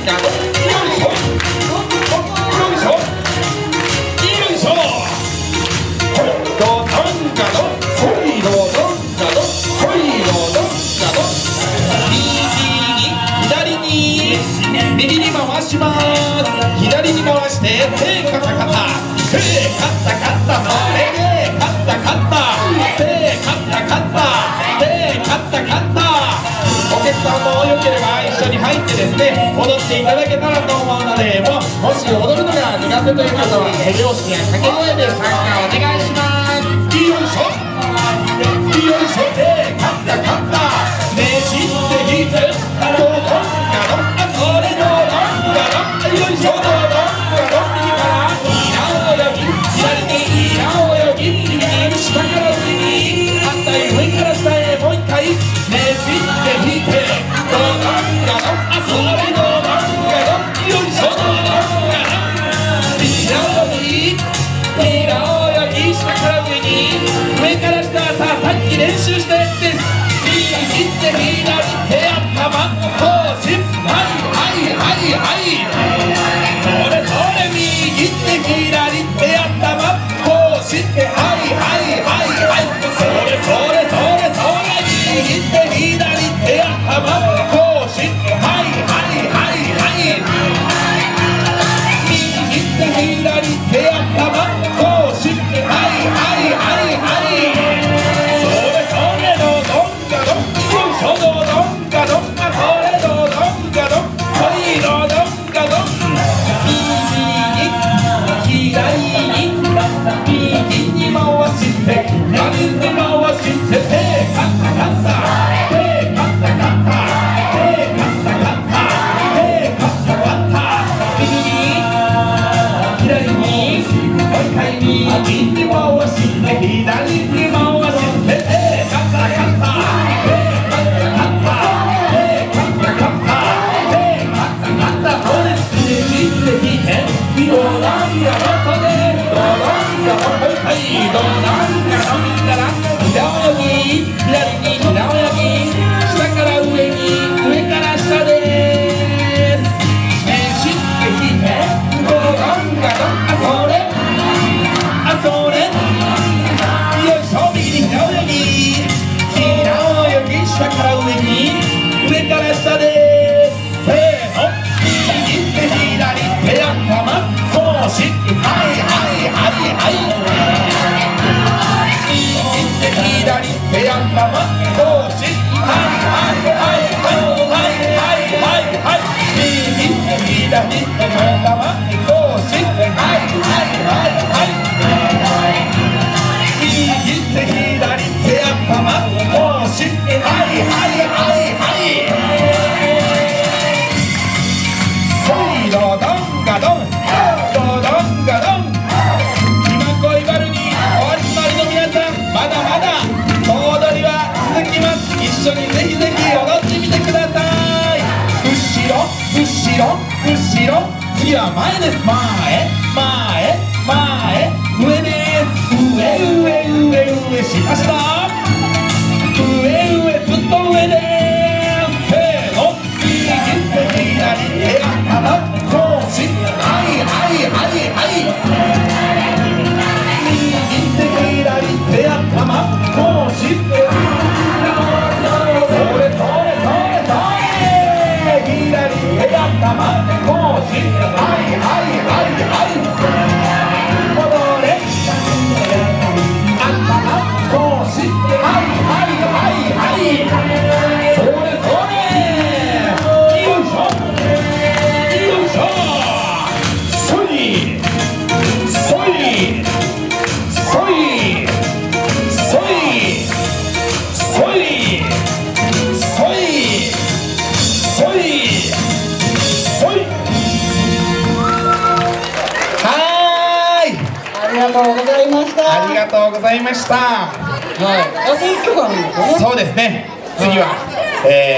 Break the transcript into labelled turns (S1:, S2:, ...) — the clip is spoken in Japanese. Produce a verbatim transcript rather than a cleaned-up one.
S1: 右に回します。左に回して手カタカタ、手カタカタ、それでカタカタ、手カタカタ、手カタカタ。お客さんもよければ一緒に入ってですね、踊っていただけたらと思うので、ももし踊るのが苦手という方は手拍子や掛け声で参加お願いします。よいしょよいしょ、手カタカタ、ねじって引いてドドンガドン、それドドンガドン、よいしょ、ドドンガドン、右から平泳ぎ、左に平泳ぎ、右に下から上に、反対上から下へもう一回ねじって引いてドドンガドン、それドドンガドン、よいしょ、ドドンガドン、平泳ぎ平泳ぎ、下から上に、上から下、さあさっき練習したやつです。右手左手頭後進、はいはいはいはい、それそれ、右手左手頭後進、はいはいはいはい、それそれそれそれ、右手左手頭後進、はいはいはいはい、右手左手頭後進、はいはいはいはい、それそれ、ドドンガドン、よいしょ、ドドンガドン、あ、それドドンガドン、はい、ドドンガドン、右に左に右に回して左に回して手カタカタ、手カタカタ、手カタカタ、手カタカタ、右に左にもう一回右に回して左に回して手カタカタ、手カタカタ、手カタカタ、手カタカタ、そうです。ねじって引いてドドンガドン、そうです。ドドンガドン、もう一回ドドンガドンから平泳ぎ、左に平泳ぎ、下から上に、上から下です。ねじって引いてドドンガドン、あ、それあ、それ、よいしょ、右に平泳ぎ、平泳ぎ、下から上に、上から下です。せーの、右手左手頭後進、はいはいはいはい、右手左手頭後進、はいはいはいはいはいはいはい、右手左手頭後進、はいはいはいはい、右手左手頭後進、はいはいはいはい、そいドドンガドン、ドドンガドン、今恋バルにお集まりの皆さん、まだまだ小踊りは続きます。一緒にぜひぜひ踊ってみてください。後ろ後ろ後ろ、次は前です。前前前、上です。上上上上、下下、上上、ずっと上です。せーの、右手左手頭後進、はいはいはいはい、右手左手頭後進、それそれそれそれ、左手頭後進、はいはいはいはい、戻れ頭後進、はいはいはいはい、それそれ、よいしょよいしょ、そいそいそいそいそいそいそいそい、はーい、
S2: ありがとうございました。
S1: ありがとうございました。
S2: はい、あといっきょくあるんですよね。
S1: そうですね、次は、えー